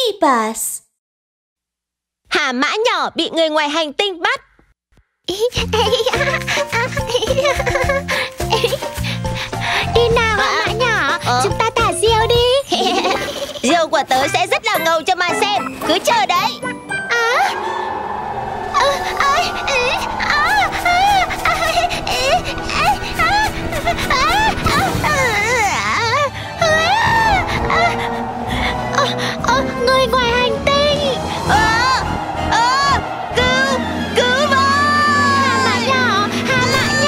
amoebas. Hà mã nhỏ bị người ngoài hành tinh bắt. Đi nào Hà mã nhỏ, chúng ta thả diều đi. Diều của tớ sẽ rất là ngầu cho mà xem. Cứ chờ đấy. Người ngoài hành tinh. Cứu với. Hà mã nhỏ, Hà mã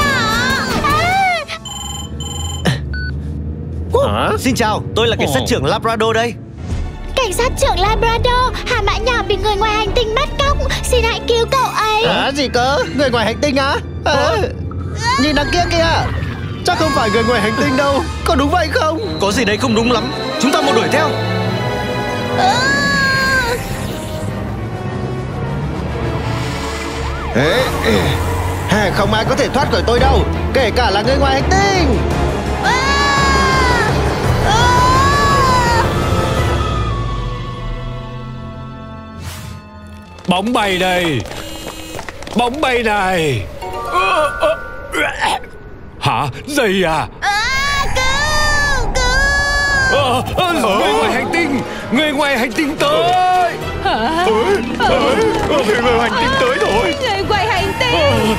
nhỏ. Xin chào, tôi là cảnh sát trưởng Labrador đây. Cảnh sát trưởng Labrador, Hà mã nhỏ bị người ngoài hành tinh bắt cóc. Xin hãy cứu cậu ấy. Gì cơ? Người ngoài hành tinh á? Nhìn đằng kia kìa. Chắc không phải người ngoài hành tinh đâu. Có đúng vậy không? Có gì đấy không đúng lắm. Chúng ta mau đuổi theo. Không ai có thể thoát khỏi tôi đâu, kể cả là người ngoài hành tinh. Bóng bay đây. Bóng bay này. Hả? Gì à? Người ngoài hành tinh. Người ngoài hành tinh tới. Người ngoài hành tinh tới rồi. Người ngoài hành tinh.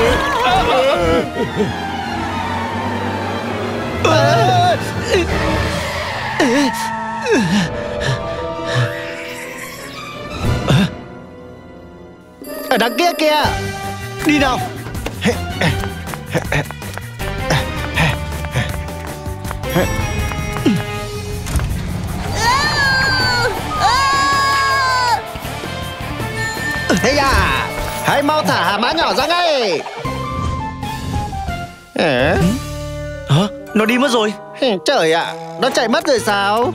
Ở đằng kia kìa. Đi nào. Hey à, hãy mau thả Hà mã nhỏ ra ngay. Nó đi mất rồi. Trời ạ, nó chạy mất rồi sao?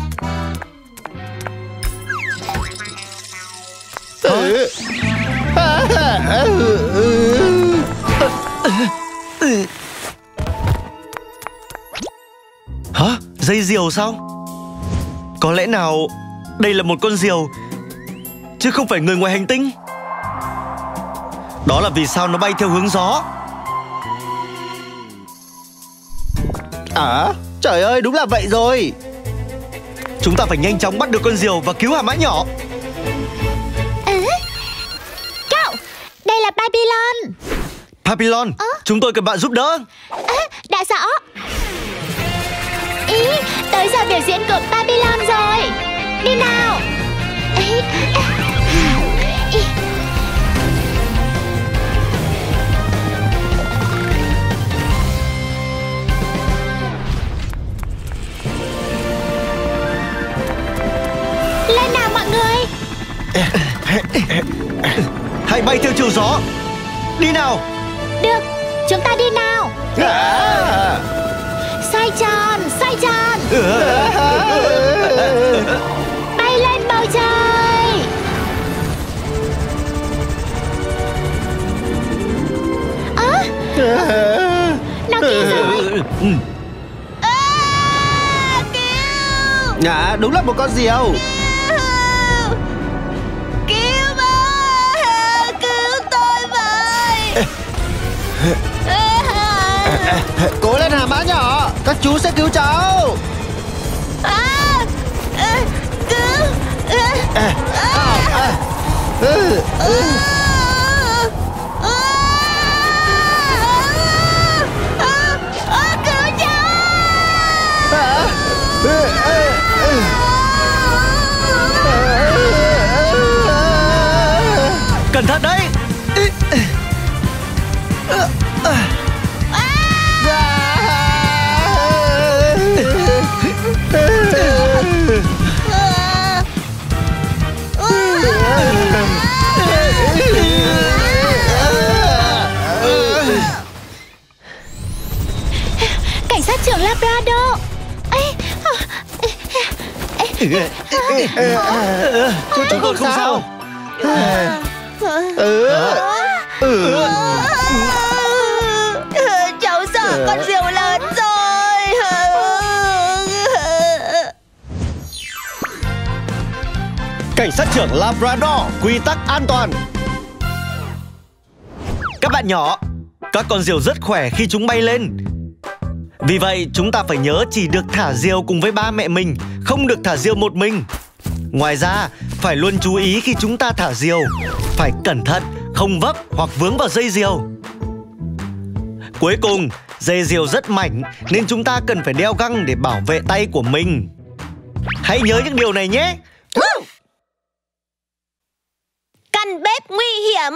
Hả? Dây diều sao? Có lẽ nào đây là một con diều chứ không phải người ngoài hành tinh? Đó là vì sao nó bay theo hướng gió. Trời ơi, đúng là vậy rồi. Chúng ta phải nhanh chóng bắt được con diều và cứu Hà mã nhỏ. Cậu, đây là Babylon. Babylon, chúng tôi cần bạn giúp đỡ. Đã rõ. Tới giờ biểu diễn của Babylon rồi. Đi nào. Lên nào mọi người. Hãy bay theo chiều gió. Đi nào. Được, chúng ta đi nào. Xoay tròn, xoay tròn. Bay lên bầu trời. Nó kia rồi. Đúng là một con diều. Cứu với. Cứu tôi với. Cố lên Hà mã nhỏ, các chú sẽ cứu cháu. Cứu. Cứu cháu. Cẩn thận đấy. Cảnh sát trưởng Labrador. Chúng tôi không sao. Cháu sợ con diều lớn rồi. Cảnh sát trưởng Labrador, quy tắc an toàn. Các bạn nhỏ, các con diều rất khỏe khi chúng bay lên. Vì vậy chúng ta phải nhớ chỉ được thả diều cùng với ba mẹ mình, không được thả diều một mình. Ngoài ra, phải luôn chú ý khi chúng ta thả diều. Phải cẩn thận, không vấp hoặc vướng vào dây diều. Cuối cùng, dây diều rất mảnh nên chúng ta cần phải đeo găng để bảo vệ tay của mình. Hãy nhớ những điều này nhé. Căn bếp nguy hiểm.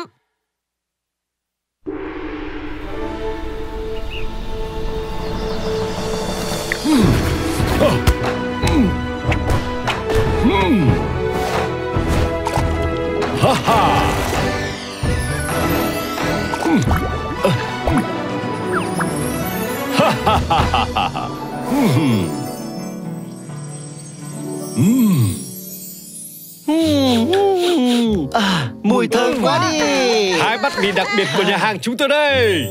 Ha ha. Mùi thơm quá đi. Hai bát mì đặc biệt của nhà hàng chúng tôi đây.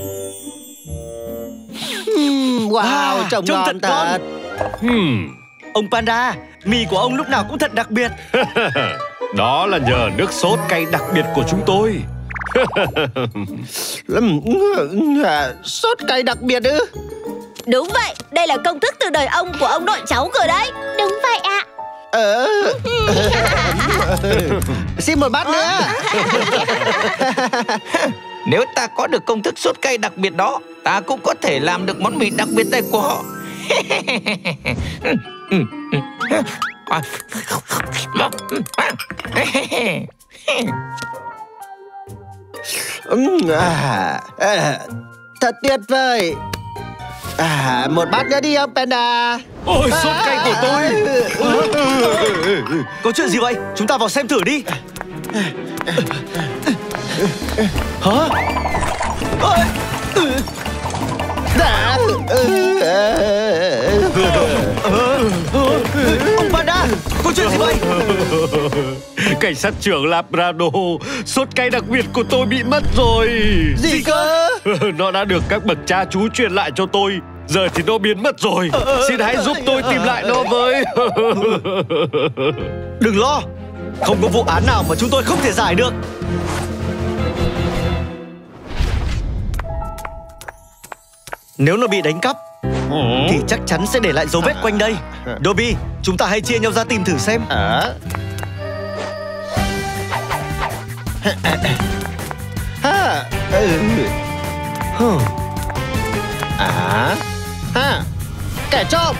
Wow, trông ngon thật. Ông Panda, mì của ông lúc nào cũng thật đặc biệt. Đó là nhờ nước sốt cay đặc biệt của chúng tôi. Sốt cay đặc biệt ư? Đúng vậy, đây là công thức từ đời ông của ông nội cháu cơ đấy. Đúng vậy ạ. Xin một bát nữa. Nếu ta có được công thức sốt cay đặc biệt đó, ta cũng có thể làm được món mì đặc biệt này của họ. Thật tuyệt vời. Một bát nữa đi ông Panda. Ôi, sốt cay của tôi. Có chuyện gì vậy? Chúng ta vào xem thử đi. Hả? Ông Panda, có chuyện gì vậy? Cảnh sát trưởng Labrador, sốt cay đặc biệt của tôi bị mất rồi. Gì cơ? Nó đã được các bậc cha chú truyền lại cho tôi. Giờ thì nó biến mất rồi. Xin hãy giúp tôi tìm lại nó với. Đừng lo, không có vụ án nào mà chúng tôi không thể giải được. Nếu nó bị đánh cắp thì chắc chắn sẽ để lại dấu vết quanh đây. Dobby, chúng ta hãy chia nhau ra tìm thử xem. Kẻ trộm.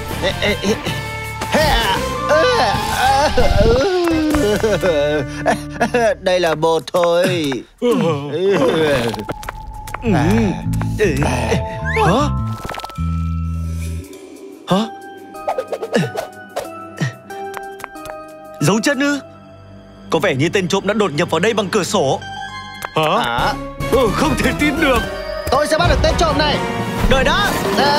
Đây là bột thôi. Hả? Dấu chân ư? Có vẻ như tên trộm đã đột nhập vào đây bằng cửa sổ. Hả? Không thể tin được. Tôi sẽ bắt được tên trộm này. Đợi đã.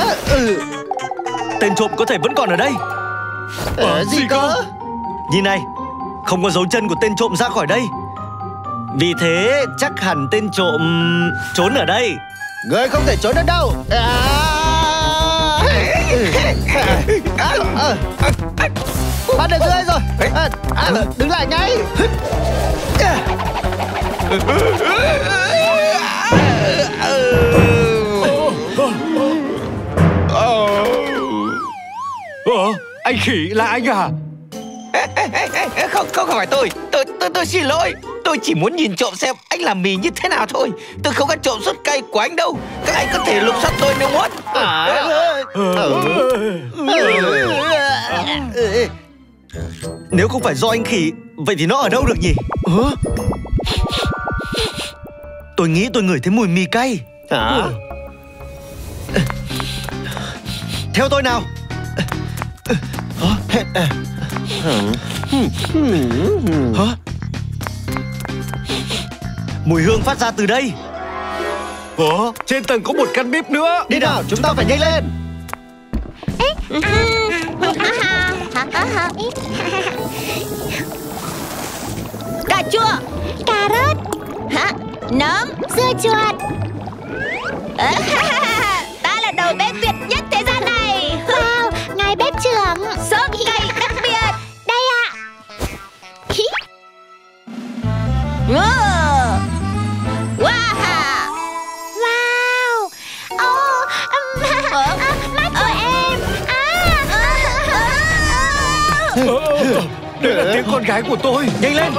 Tên trộm có thể vẫn còn ở đây. Gì cơ? Nhìn này, không có dấu chân của tên trộm ra khỏi đây. Vì thế chắc hẳn tên trộm trốn ở đây. Ngươi không thể trốn được đâu. Bắt được ngươi rồi. Đứng lại ngay. Anh khỉ là anh à? Không phải tôi xin lỗi. Tôi chỉ muốn nhìn trộm xem anh làm mì như thế nào thôi. Tôi không có trộm sốt cay của anh đâu. Các anh có thể lục soát tôi nếu muốn. Nếu không phải do anh khỉ, vậy thì nó ở đâu được nhỉ? Tôi nghĩ tôi ngửi thấy mùi mì cay. Theo tôi nào. Mùi hương phát ra từ đây. Trên tầng có một căn bếp nữa. Đi nào, chúng ta phải nhanh lên. Cà chua. Cà rốt. Nấm. Dưa chuột. Ta là đầu bếp tuyệt nhất thế gian này. Wow, ngài bếp trưởng. Sốt cay đặc biệt. Đây ạ. Đây là tiếng con gái của tôi. Nhanh lên.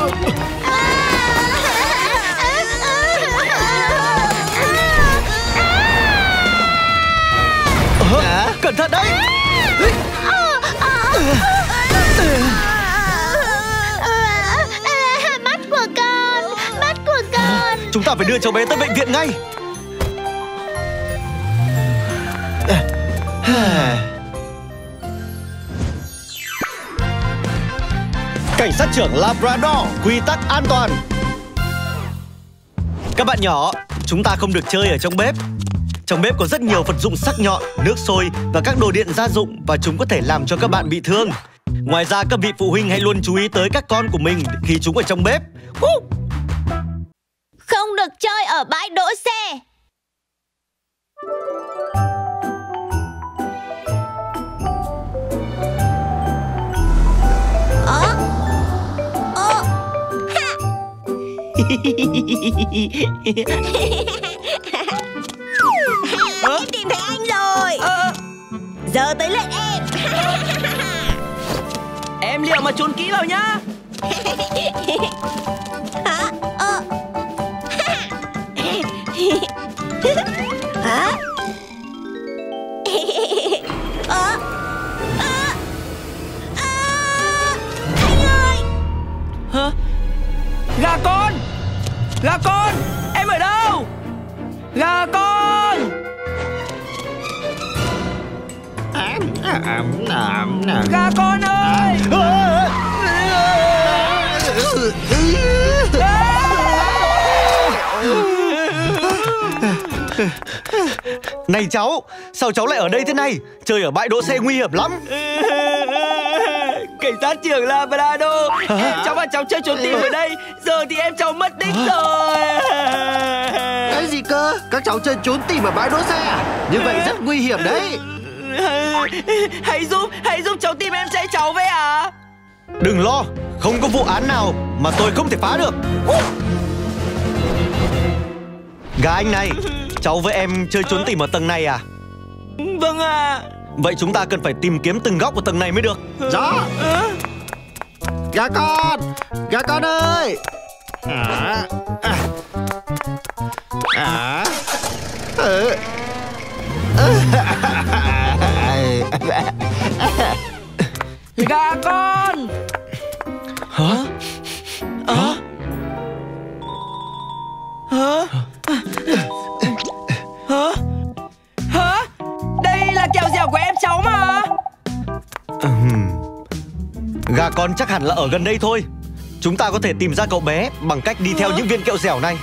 Cẩn thận đấy. Mắt của con, mắt của con. Chúng ta phải đưa cháu bé tới bệnh viện ngay. Cảnh sát trưởng Labrador, quy tắc an toàn. Các bạn nhỏ, chúng ta không được chơi ở trong bếp. Trong bếp có rất nhiều vật dụng sắc nhọn, nước sôi và các đồ điện gia dụng, và chúng có thể làm cho các bạn bị thương. Ngoài ra, các vị phụ huynh hãy luôn chú ý tới các con của mình khi chúng ở trong bếp. Không được chơi ở bãi đỗ xe. Em tìm thấy anh rồi. Giờ tới lượt em. Em liệu mà trốn kỹ vào nhá. Hả? Anh ơi. Hả? Gà con! Gà con! Em ở đâu? Gà con! Gà con ơi! Này cháu, sao cháu lại ở đây thế này? Chơi ở bãi đỗ xe nguy hiểm lắm. Cảnh sát trưởng Labrador, cháu và cháu chơi trốn tìm ở đây. Giờ thì em cháu mất đích rồi. Cái gì cơ? Các cháu chơi trốn tìm ở bãi đỗ xe à? Như vậy rất nguy hiểm đấy. Hãy giúp cháu tìm em trai cháu với à? Đừng lo, không có vụ án nào mà tôi không thể phá được. Gà anh này, cháu với em chơi trốn tìm ở tầng này à? Vâng ạ. Vậy chúng ta cần phải tìm kiếm từng góc của tầng này mới được. Đó. Gà con ơi. Gà con! Hả? Hả? Hả? Hả? Hả? Đây là kẹo dẻo của em cháu mà. Gà con chắc hẳn là ở gần đây thôi. Chúng ta có thể tìm ra cậu bé bằng cách đi theo những viên kẹo dẻo này.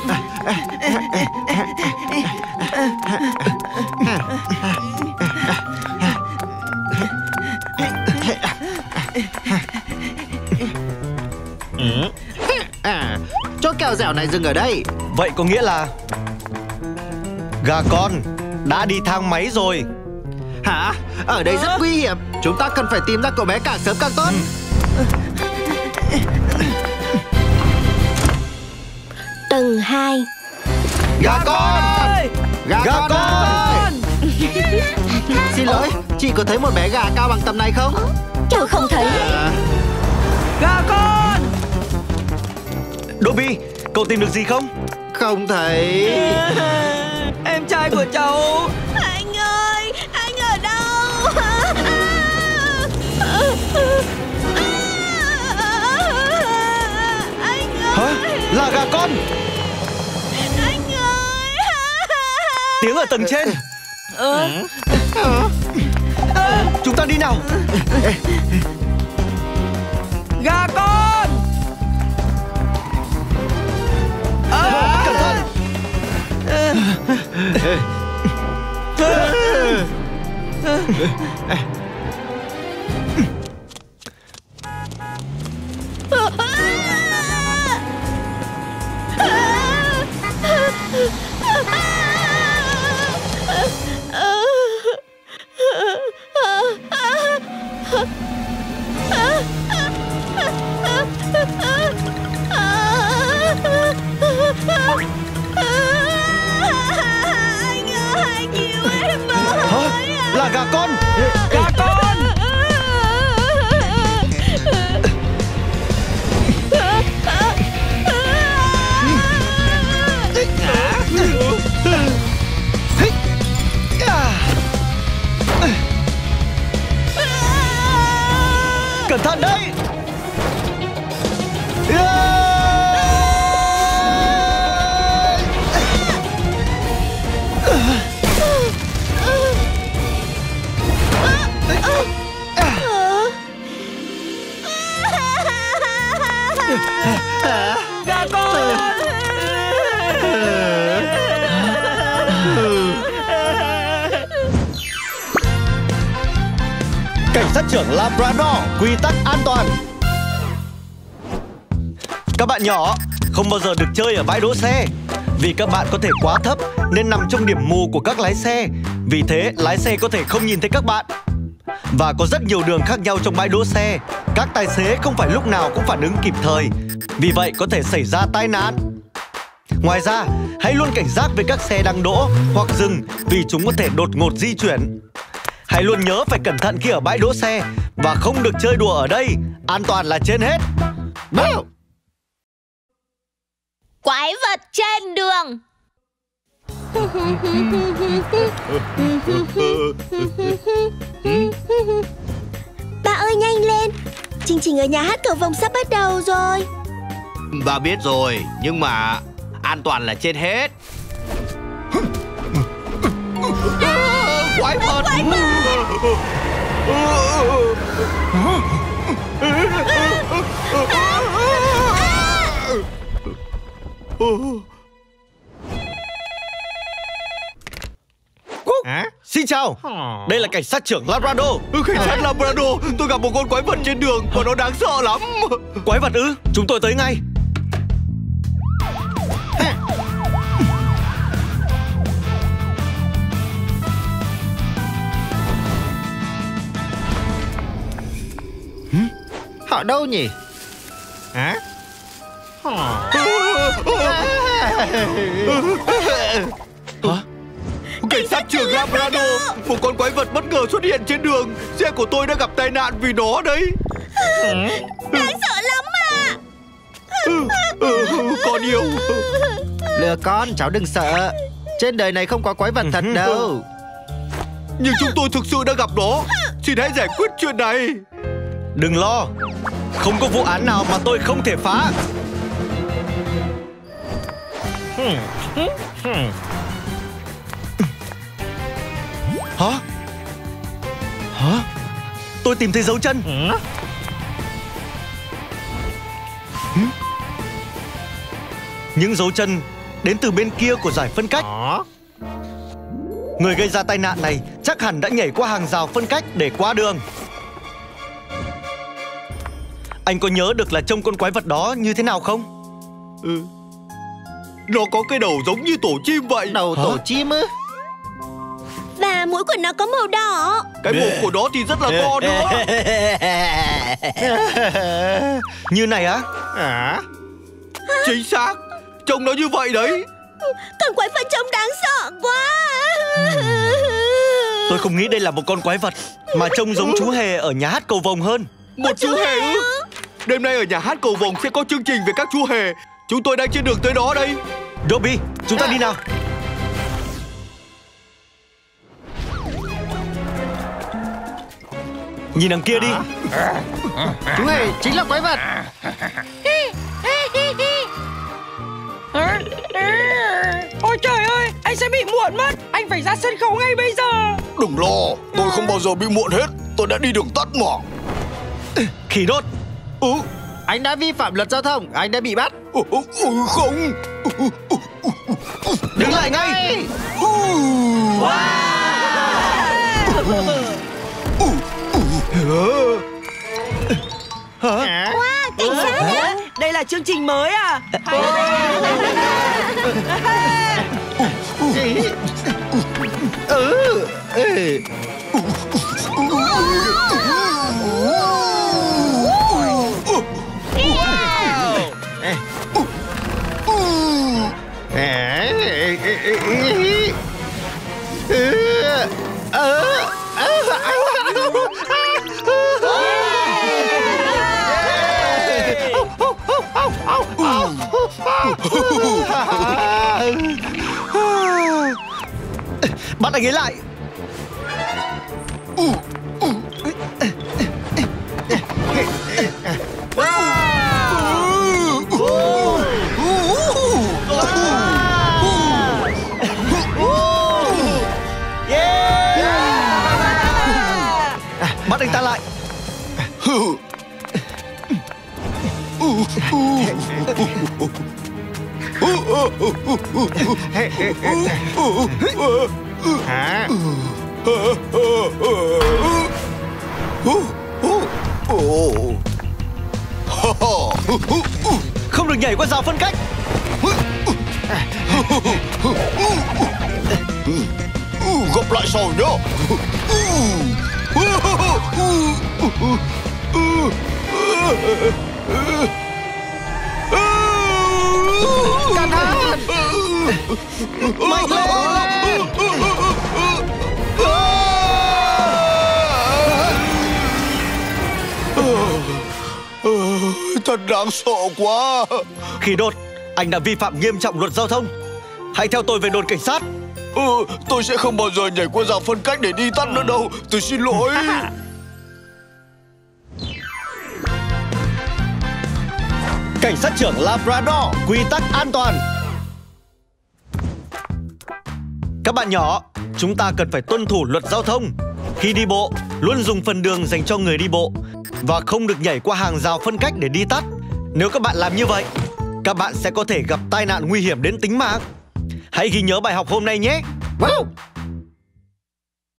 Chỗ kẹo dẻo này dừng ở đây. Vậy có nghĩa là gà con đã đi thang máy rồi. Hả? Ở đây rất nguy hiểm. Chúng ta cần phải tìm ra cậu bé càng sớm càng tốt. Tầng 2. Gà con! Gà con ơi! Xin lỗi, chị có thấy một bé gà cao bằng tầm này không? Cháu không thấy. Gà con! Dobby, cậu tìm được gì không? Không thấy. Em trai của cháu. Anh ơi, anh ở đâu? Anh ơi. Hả? Là gà con. Anh ơi. Tiếng ở tầng trên. Chúng ta đi nào. Gà con! Cẩn thận. Anh ơi, cứu em với. Hả? Là gà con. Gà con! Cẩn thận đấy. Gà con. Cảnh sát trưởng Labrador, quy tắc an toàn. Các bạn nhỏ không bao giờ được chơi ở bãi đỗ xe, vì các bạn có thể quá thấp nên nằm trong điểm mù của các lái xe. Vì thế lái xe có thể không nhìn thấy các bạn. Và có rất nhiều đường khác nhau trong bãi đỗ xe. Các tài xế không phải lúc nào cũng phản ứng kịp thời, vì vậy có thể xảy ra tai nạn. Ngoài ra, hãy luôn cảnh giác với các xe đang đỗ hoặc dừng, vì chúng có thể đột ngột di chuyển. Hãy luôn nhớ phải cẩn thận khi ở bãi đỗ xe và không được chơi đùa ở đây. An toàn là trên hết. Quái vật trên đường. Bà ơi nhanh lên, chương trình ở nhà hát cầu vồng sắp bắt đầu rồi. Bà biết rồi, nhưng mà an toàn là trên hết. Quái vật. Xin chào, đây là cảnh sát trưởng Labrador. Cảnh sát Labrador, tôi gặp một con quái vật trên đường và nó đáng sợ lắm. Quái vật ư? Chúng tôi tới ngay. Họ đâu nhỉ? Hả? Cảnh sát trưởng Labrador, một con quái vật bất ngờ xuất hiện trên đường. Xe của tôi đã gặp tai nạn vì nó đấy. Đáng sợ lắm mà. Con yêu. Lừa con, cháu đừng sợ. Trên đời này không có quái vật thật đâu. Nhưng chúng tôi thực sự đã gặp nó. Xin hãy giải quyết chuyện này. Đừng lo, không có vụ án nào mà tôi không thể phá. Hả? Hả? Tôi tìm thấy dấu chân. Những dấu chân đến từ bên kia của dải phân cách. Người gây ra tai nạn này chắc hẳn đã nhảy qua hàng rào phân cách để qua đường. Anh có nhớ được là trông con quái vật đó như thế nào không? Nó có cái đầu giống như tổ chim vậy. Đầu tổ chim ư? Và mũi của nó có màu đỏ. Cái mồm của nó thì rất là to nữa. Như này á? Chính xác, trông nó như vậy đấy. Con quái vật trông đáng sợ quá. Tôi không nghĩ đây là một con quái vật, mà trông giống chú hề ở nhà hát cầu vồng hơn. Một chú hề ư? Đêm nay ở nhà hát cầu vồng sẽ có chương trình về các chú hề. Chúng tôi đang trên đường tới đó đây. Dobby, chúng ta đi nào. Nhìn đằng kia đi. Chú hề chính là quái vật. Ôi trời ơi, anh sẽ bị muộn mất. Anh phải ra sân khấu ngay bây giờ. Đừng lo, tôi không bao giờ bị muộn hết. Tôi đã đi đường tắt mà. Khỉ đốt. Anh đã vi phạm luật giao thông, anh đã bị bắt. Không. Đứng lại ngay. Cảnh sát hả? Đây là chương trình mới à? Bắt anh ấy lại. anh ta lại. Không được nhảy qua rào phân cách. Gặp lại sau nhá. Cẩn thận. Mạnh lên. Thật đáng sợ quá. Khi đột, anh đã vi phạm nghiêm trọng luật giao thông. Hãy theo tôi về đồn cảnh sát. Tôi sẽ không bao giờ nhảy qua rào phân cách để đi tắt nữa đâu. Tôi xin lỗi. Cảnh sát trưởng Labrador, quy tắc an toàn. Các bạn nhỏ, chúng ta cần phải tuân thủ luật giao thông. Khi đi bộ, luôn dùng phần đường dành cho người đi bộ và không được nhảy qua hàng rào phân cách để đi tắt. Nếu các bạn làm như vậy, các bạn sẽ có thể gặp tai nạn nguy hiểm đến tính mạng. Hãy ghi nhớ bài học hôm nay nhé. Wow.